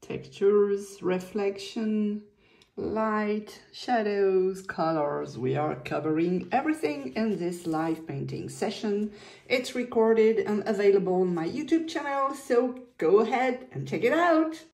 textures, reflection, light, shadows, colors. We are covering everything in this live painting session. It's recorded and available on my YouTube channel, so go ahead and check it out.